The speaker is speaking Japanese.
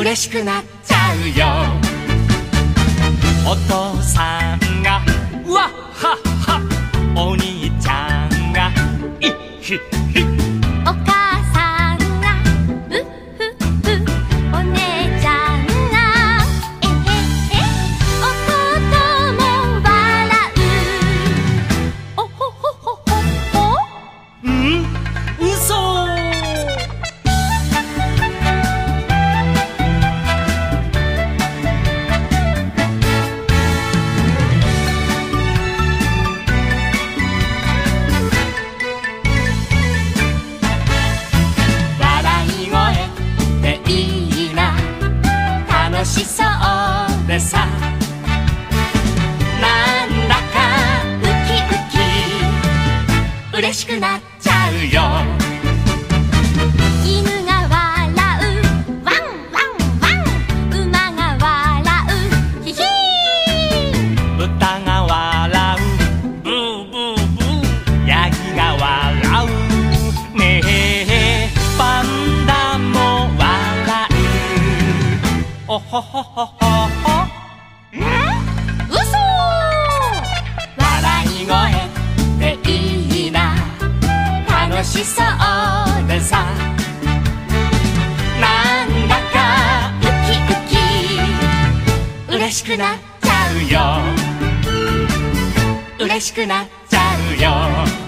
嬉しくなっちゃうよ。お父さんがわっはっは、お兄ちゃんがいっひっひ、 お母さんがうっふっふ、お姉ちゃんがえへへ、弟も笑う、おほほほほほ。 嘘。楽しそうでさ、なんだかウキウキ嬉しくなっちゃうよ。 犬が笑うワンワンワン、馬が笑うヒヒー、 豚が笑うブーブーブー、ヤギが笑うねえ、パンダも笑う、おほほほほほ。 嘘。 笑い声でいいな、楽しそうでさ、なんだかウキウキ嬉しくなっちゃうよ。嬉しくなっちゃうよ。